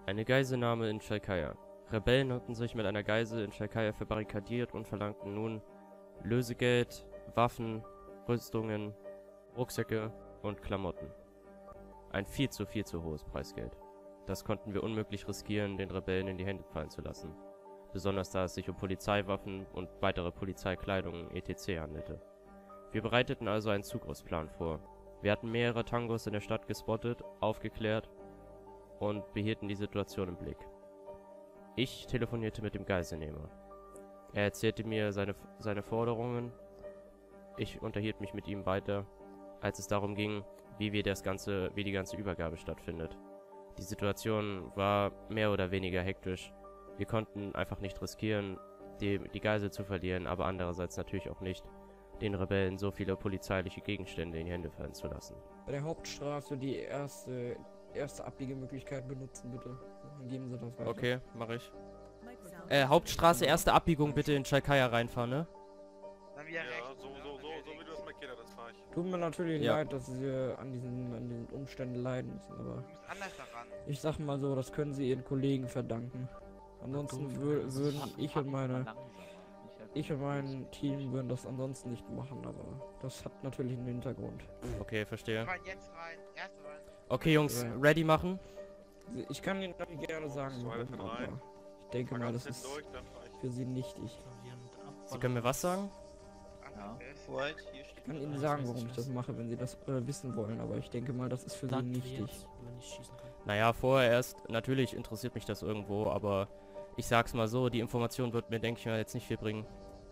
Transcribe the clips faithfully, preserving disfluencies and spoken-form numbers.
Eine Geiselnahme in Chalkaya. Rebellen hatten sich mit einer Geisel in Chalkaya verbarrikadiert und verlangten nun Lösegeld, Waffen, Rüstungen, Rucksäcke und Klamotten. Ein viel zu viel zu hohes Preisgeld. Das konnten wir unmöglich riskieren, den Rebellen in die Hände fallen zu lassen. Besonders da es sich um Polizeiwaffen und weitere Polizeikleidung et cetera handelte. Wir bereiteten also einen Zugriffsplan vor. Wir hatten mehrere Tangos in der Stadt gespottet, aufgeklärt und behielten die Situation im Blick. Ich telefonierte mit dem Geiselnehmer. Er erzählte mir seine, seine Forderungen. Ich unterhielt mich mit ihm weiter, als es darum ging, wie wir das ganze, wie die ganze Übergabe stattfindet. Die Situation war mehr oder weniger hektisch. Wir konnten einfach nicht riskieren, die, die Geisel zu verlieren, aber andererseits natürlich auch nicht, den Rebellen so viele polizeiliche Gegenstände in die Hände fallen zu lassen. Bei der Hauptstraße die erste, erste Abbiegemöglichkeit benutzen, bitte. Dann geben Sie das weiter. Okay, mache ich. Äh, Hauptstraße, erste Abbiegung bitte in Chalkaya reinfahren, ne? Dann wieder Ja, rechts. so, so, so, so wie du das markiert hast, das fahre ich. Tut mir natürlich Ja. leid, dass Sie an diesen, an diesen Umständen leiden müssen, aber Du musst anders daran. ich sag mal so, das können Sie Ihren Kollegen verdanken. Ansonsten wür würden ich und meine, ich und mein Team würden das ansonsten nicht machen, aber das hat natürlich einen Hintergrund. Okay, verstehe. Rein, jetzt rein. Erst rein. Okay, Jungs, Ja. ready machen. Ich kann Ihnen gerne sagen, So, warum, von aber rein. ich denke Fahr mal, ganz das hinten ist durch, dann fahr ich. für Sie nichtig. Sie können mir was sagen? Ja. Ich kann Ihnen sagen, warum ich das mache, wenn Sie das äh, wissen wollen, aber ich denke mal, das ist für Sie nichtig. Naja, vorher erst, natürlich interessiert mich das irgendwo, aber ich sag's mal so, die Information wird mir, denke ich mal, jetzt nicht viel bringen.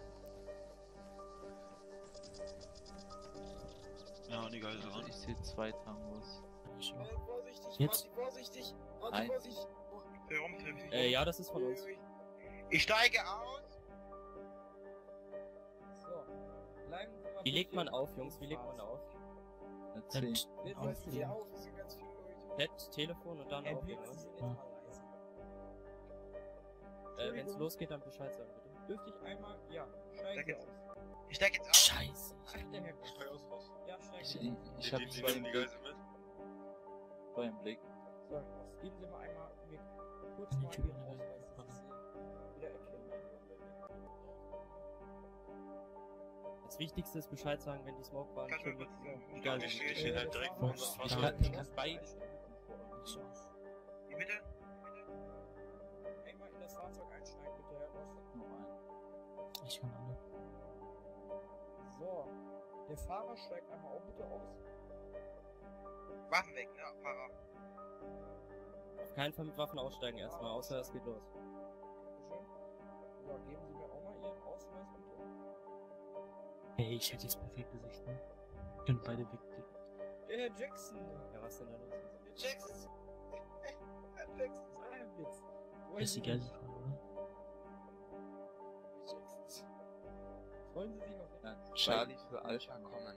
Ja, und die Geisel ran. Ich sehe zwei Tangos. Vorsichtig, Jetzt? Martin, vorsichtig, Martin, Nein. vorsichtig. Warum treffe ich? Äh, ja, das ist von uns. Ich steige aus. So, bleiben Sie mal Wie legt man bitte auf, Jungs? Wie legt man auf? Eine zehn. Wir setzen hier auf, es sind ganz viele Leute. Pad, Telefon und dann Herr auflegen, Blitz, Sie sind jetzt Ja. mal leise. Äh, wenn's Entschuldigung. losgeht, dann Bescheid sagen, bitte. Dürfte ich einmal, ja, steigen Danke. Sie aus. Ich steige jetzt aus. Scheiße. Ach, der Herr Ich steig aus raus. Ja, steigen Ich, Sie ich, aus. ich hab Die- die zwei im nehmen die Blick. Geisel mit. Zwei im Blick. So, was geben Sie mal einmal mir kurz Die mal Typen, Ihren die Ausweis, da- dass ich Sie wieder erkenne. Das Wichtigste ist Bescheid sagen, wenn die Smoke waren. Kannst du schon kurz mit- sagen? die Geisel Ich mit- ich stehe halt direkt vor unserem Ich Fahrzeug. kann, ich kann beide. Die Mitte? Einmal in das Fahrzeug einsteigen, bitte, Herr Ross. Noch ein. Ich kann alle. So, der Fahrer steigt einmal auch bitte aus. Waffen weg, ne? Fahrer. Auf keinen Fall mit Waffen aussteigen erstmal, außer es geht los. Bitteschön. So, geben Sie mir auch mal Ihren Ausweis, bitte. Ey, ich hätte jetzt perfekt Gesicht, ne? Können beide wegklicken. Der Herr Jackson. Ja, was denn da los? Herr Jackson. Herr Jackson, sei ein Witz. Wollen Das ist die Sie- Geiselfrage, oder? Herr Jackson. Wollen Sie sich auf Ja, Charlie für Alpha kommen.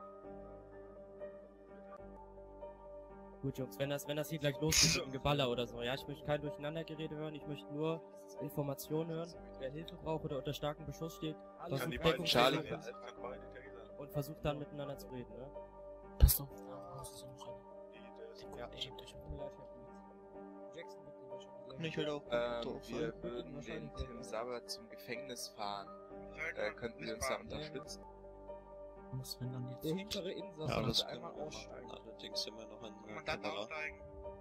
Gut, Jungs, wenn das, wenn das hier gleich losgeht mit dem Geballer oder so, ja, ich möchte kein Durcheinandergerede hören, ich möchte nur Informationen hören, wer Hilfe braucht oder unter starkem Beschuss steht, alles Das Kann ist die Deckung beiden Charlie. Charlie kann beide hinter dieser. und versucht dann miteinander zu reden, ne? Pass auf, da raus ist noch einer. Die, der ist Ja. Schiebt euch Tut mir leid, Herr Blitz. Jackson wird Sie wahrscheinlich Nicht halt auch. Ähm, wir Wird Ihnen würden den wahrscheinlich Tim sehr- Sauer zum Gefängnis fahren. Äh, könnten Sie uns da unterstützen? Muss, wenn dann jetzt. Der hintere Insasse Ja, das muss können einmal wir aussteigen. machen. Allerdings sind wir noch in der Kommandant Kamera. aussteigen.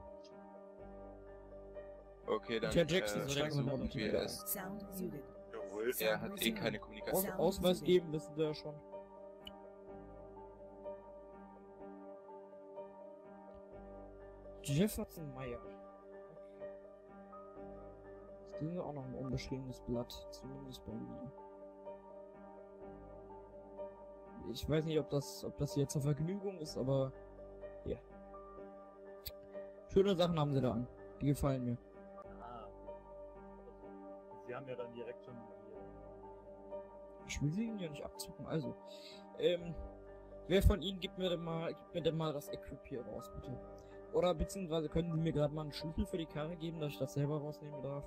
Okay, dann Herr Jackson, äh, so der versuchen Kommandant wir wieder. es. Sound muted. Jawohl. Er hat eh keine Aus Kommunikation. Ausweis geben, wissen Sie ja schon. Jefferson Meyer. Okay. Das ist auch noch ein unbeschriebenes Blatt, zumindest bei mir. Ich weiß nicht, ob das, ob das jetzt eine Vergnügung ist, aber ja. Schöne Sachen haben sie da an. Die gefallen mir. Ah. Sie haben ja dann direkt schon die. Ich will sie ihnen ja nicht abzucken, also. Ähm, wer von Ihnen gibt mir denn mal, gibt mir denn mal das Equip hier raus, bitte? Oder beziehungsweise können Sie mir gerade mal einen Schlüssel für die Karre geben, dass ich das selber rausnehmen darf?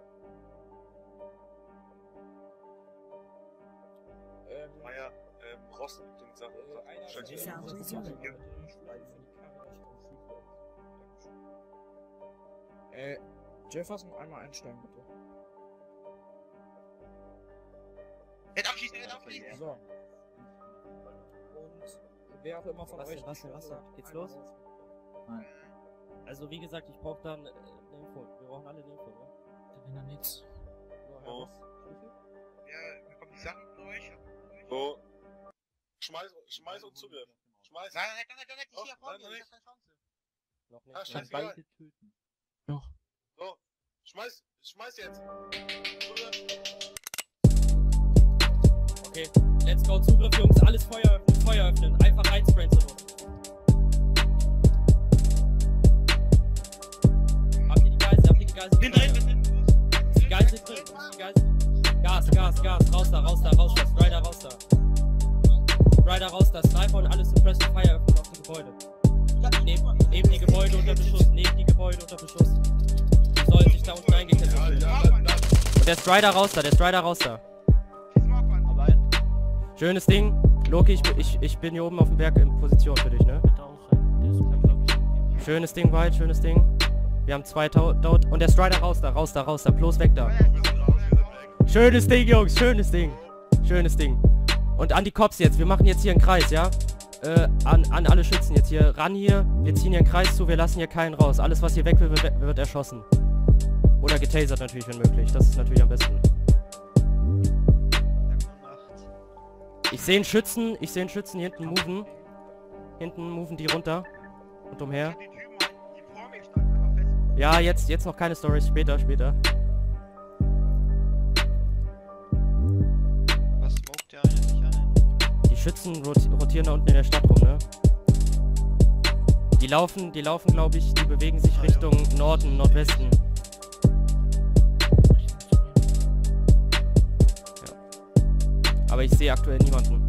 Ähm, Meier, ähm, Rost mit den Sachen. äh, einer Steig von hier. Ihnen Sound muss resumed. bitte den Schlüssel für die Karre, dass ich den Schlüssel raus- Dankeschön. Äh, Jefferson, einmal einsteigen, bitte. Nicht abschießen, nicht abschießen! So. Und wer auch immer von Was euch... denn, was denn, was denn? Geht's einmal los? raus. Also wie gesagt, ich brauche dann äh, eine Info. Wir brauchen alle eine Info, ne? Da bin dann nichts. So, Herr Oh. Ross, Schlüssel? Ja, wir kommen die Sachen durch. So. Schmeiß, schmeiß und Zugriff. Schmeiß. Nein, nein, nein, nein, nein, Oh, nicht hier vor nein, mir, nein, ich hab keine Chance. Noch nicht. Ah, ne? scheißegal. töten. So. Schmeiß, schmeiß jetzt. Zugriff. Okay, let's go, Zugriff, Jungs, alles Feuer öffnen, Feuer öffnen, einfach reinsprayen zur Not. Habt ihr die Geisel, habt ihr die Geisel? Bin drin, bin drin. Die Geisel drin, die Geisel. Gas, Gas, Gas, raus da, raus da, raus da, Strider raus da. Strider raus da, Sniper und alles Suppressed Fire öffnen auf die Gebäude. Neben, neben die Gebäude unter Beschuss, neben die Gebäude unter Beschuss. Die sollen sich da unten eingekesselt Ja, fühlen. ja, dann, dann. Und der Strider raus da, der Strider raus da. Aber ein. Schönes Ding. Loki, ich, ich, ich bin hier oben auf dem Berg in Position für dich, ne? Bitte auch rein. Der ist unglaublich. Schönes Ding, White, schönes Ding. Wir haben zwei Dot. Und der Strider raus da, raus da, raus da. Bloß weg da. Wir sind raus, wir sind weg. Schönes Ding, Jungs, schönes Ding. Schönes Ding. Und an die Cops jetzt. Wir machen jetzt hier einen Kreis, ja? Äh, an, an alle Schützen jetzt hier. Ran hier. Wir ziehen hier einen Kreis zu. Wir lassen hier keinen raus. Alles, was hier weg will, wird, wird erschossen. Oder getasert natürlich, wenn möglich. Das ist natürlich am besten. Ich sehe einen Schützen. Ich sehe einen Schützen hier hinten moven. Hinten moven die runter. Und umher. Die Typen, die vor mir standen, einfach fest. Ja, jetzt, jetzt noch keine Storys. Später, später. Was smokt der eine nicht ein? Die Schützen roti rotieren da unten in der Stadt rum, ne? Die laufen, die laufen, glaube ich, die bewegen sich Ah, ja. Richtung Norden, Nordwesten. Ja. Aber ich sehe aktuell niemanden.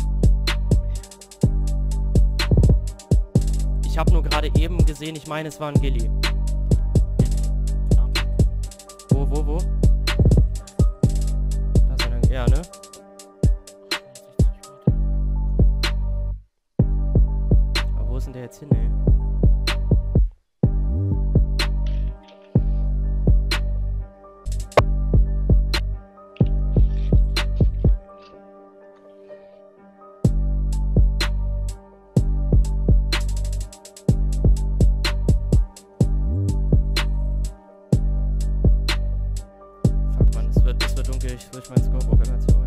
Ich habe nur gerade eben gesehen, ich meine, es war ein Gilly. Wo, wo, wo? Da ist einer, ja, ne? Aber wo ist denn der jetzt hin, ey? Fuck, Mann, es wird, es wird dunkel. Ich switch meinen Scope auf M R zwei.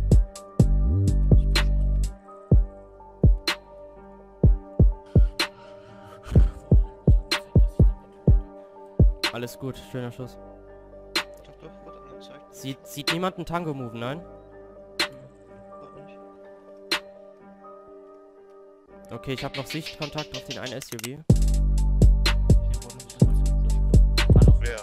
Alles gut, schöner Schuss. Doch, doch, wird angezeigt. Sieht, sieht niemand einen Tango moven, nein? Wird nicht. Okay, ich habe noch Sichtkontakt auf den einen S U V. Wer?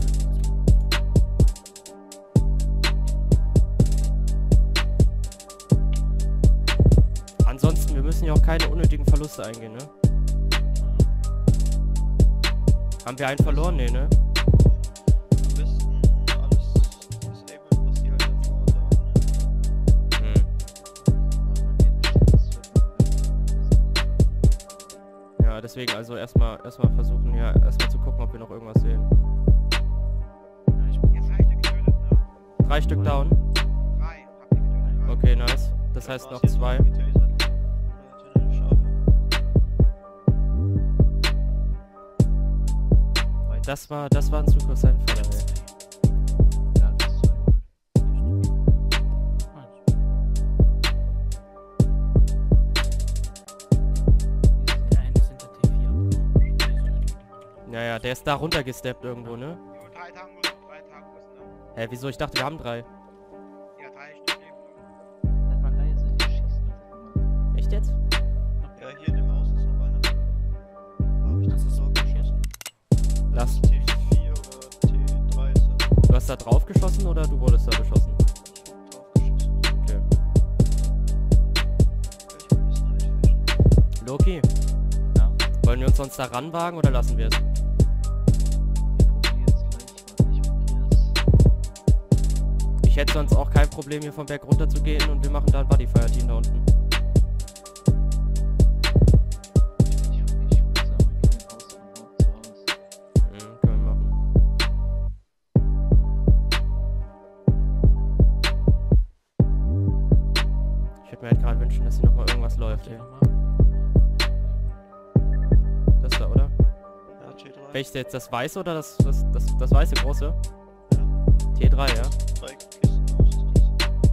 Ansonsten, wir müssen ja auch keine unnötigen Verluste eingehen, ne? Haben wir einen verloren? Nee, ne? Am besten alles disablen, was die halt davor da haben. Hm. Ja, deswegen also erstmal erstmal versuchen, ja, erstmal zu gucken, ob wir noch irgendwas sehen. Jetzt drei Stück getötet, ne? Drei Stück down. Drei. Habt ihr getötet? Okay, nice. Das heißt noch zwei. Das war, das war ein Zugriffseinfall, ey. Ja, das ist zwei Gold. Der eine ist hinter T vier abgehauen. Ja, ja, der ist da runtergesteppt irgendwo, ne? Jo, drei Tangos, drei Tangos, ne? Hä, wieso? Ich dachte, wir haben drei. Ja, drei Stück leben. Bleib mal leise, hier schießen. Echt jetzt? Ja, hier in dem Haus ist noch einer. Da hab ich das drauf geschossen. Lass. T vier oder T drei ist er. Du hast da drauf geschossen oder du wurdest da beschossen? Drauf geschossen. Okay. Ich will ein bisschen einfischen. Loki, Ja, wollen wir uns sonst da ranwagen oder lassen wir es? ich probiere jetzt gleich. Warte, ich markiere es. Ich hätte sonst auch kein Problem, hier vom Berg runter zu gehen und wir machen da ein Buddy-Fire-Team da unten. Ich, ich würde sagen, wir gehen Haus von Haus zu Haus. Mhm, können wir machen. wünschen, dass hier nochmal irgendwas läuft, ey. Das da, oder? Ja, T drei. Welches jetzt? Das weiße oder das, das, das, das weiße große? Ja. T drei, ja? Drei Kisten aus ist das.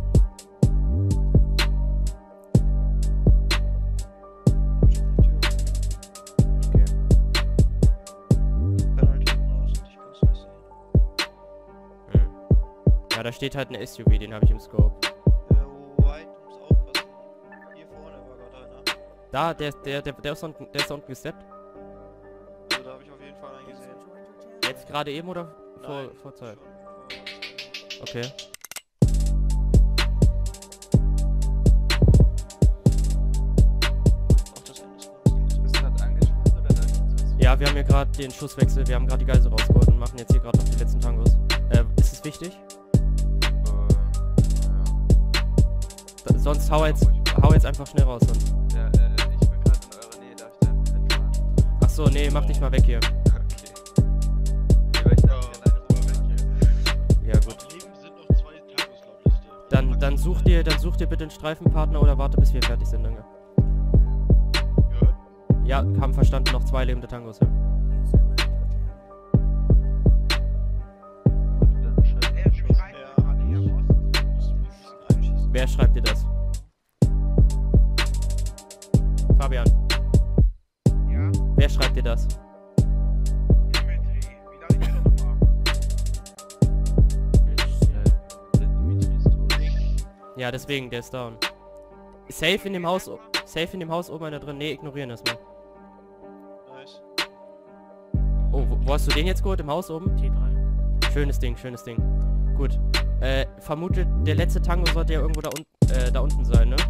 Und schon die Tür. Okay. Ich kann halt hinten raus und ich kann's nicht sehen. Hm. Ja, da steht halt ein S U V, den habe ich im Scope. Ja, White, muss aufpassen. Hier vorne war gerade einer. Da, der, der, der, der ist unten, der ist da unten gesteppt. Also da habe ich auf jeden Fall einen gesehen. Jetzt gerade eben oder vor, Nein, vor Zeit? schon vor- Okay. Auch das Ende ist gut. Du bist gerade angespannt oder da ist was? Ja, wir haben hier gerade den Schusswechsel, wir haben gerade die Geisel rausgeholt und machen jetzt hier gerade noch die letzten Tangos. Äh, ist es wichtig? Äh, Da, sonst hau jetzt, hau jetzt einfach schnell raus. Sonst. ja. Ja, äh, ich bin gerade in eurer Nähe, darf ich da einfach hinfahren? Ach so, nee, mach dich mal weg hier. Okay. Nee, weil ich darf nicht alleine rüber weg. Ja, gut. Auf Leben sind noch zwei Tageslautliste. Dann, dann such dir, dann such dir bitte einen Streifenpartner oder warte, bis wir fertig sind, Junge. Gehört? Ja, haben verstanden, noch zwei lebende Tangos, ja. Er schreit Ja. gerade hier im Osten. Einschießen. Wer schreibt dir das? Fabian, Ja, wer schreibt dir das? Dimitri. Wie lange ist der Nummer? Ja, deswegen, der ist down. Safe in dem Haus, o- safe in dem Haus oben einer drin. Nee, ignorieren das mal. Nice. Oh, wo, wo hast du den jetzt geholt? Im Haus oben? T drei. Schönes Ding, schönes Ding. Gut. Äh, vermutet, der letzte Tango sollte ja irgendwo da, un äh, da unten sein, ne?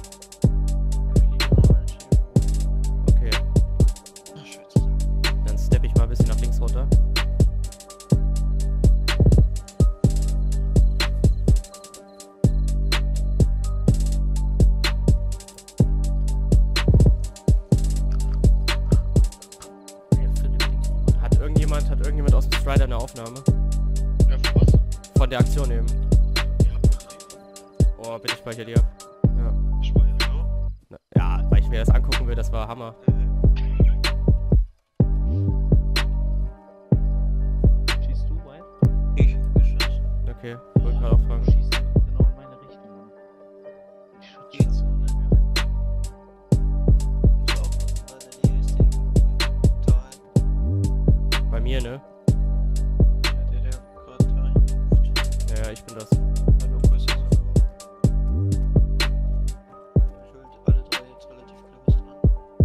Okay. Ach, schwer zu sagen. Dann steppe ich mal ein bisschen nach links runter. Hat irgendjemand, hat irgendjemand aus dem Strider eine Aufnahme? Ja, für was? Von der Aktion eben. Ja, positiv. Oh, bitte speicher die ab. Ja. Speicher, ja. Na, ja, weil ich mir das angucken will, das war Hammer. Schießt du weit? Ich hab geschossen. Okay, ich wollte gerade auch fragen. Schießt genau in meine Richtung. Mann. Ich schütze Geht's? so unter mir ein. Muss aufpassen, weil in der Nähe ist der Total. Bei mir, ne? Ja, der, der gerade da reinruft. Ja, ja, ich bin das. Hallo, Chris, ist aber auch. Schuld, alle drei jetzt relativ close dran.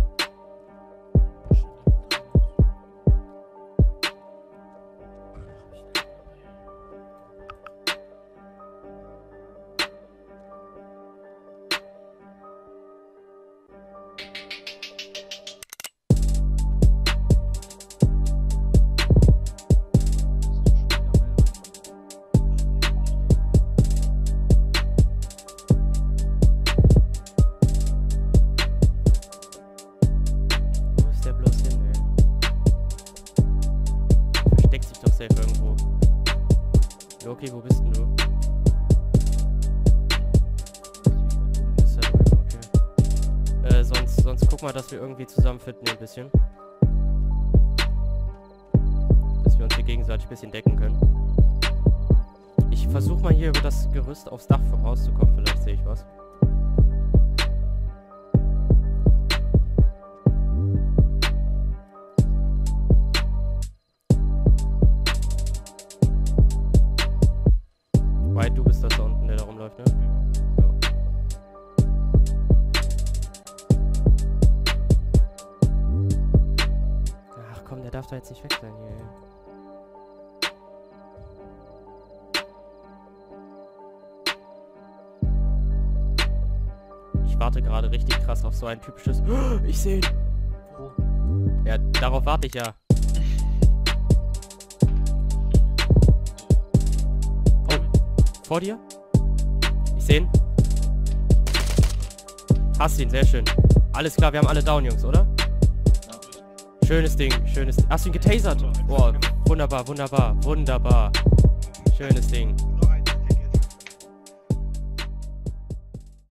Wo ist der bloß hin, ey? Versteckt sich doch safe irgendwo. Loki, wo bist denn du? Ist da drüben, okay. Äh, sonst, sonst guck mal, dass wir irgendwie zusammenfinden hier ein bisschen. Dass wir uns hier gegenseitig ein bisschen decken können. Ich versuche mal hier über das Gerüst aufs Dach vom Haus zu kommen, vielleicht sehe ich was. White, du bist das da unten, der da rumläuft, ne? Ja. Ach komm, der darf da jetzt nicht weg sein hier, ey. Ich warte gerade richtig krass auf so ein typisches... Ich sehe ihn! Wo? Ja, darauf warte ich ja. Oh, vor dir? Ich sehe ihn. Hast ihn, sehr schön. Alles klar, wir haben alle down, Jungs, oder? Schönes Ding, schönes Ding. Hast du ihn getasert? Boah, wunderbar, wunderbar, wunderbar. Schönes Ding.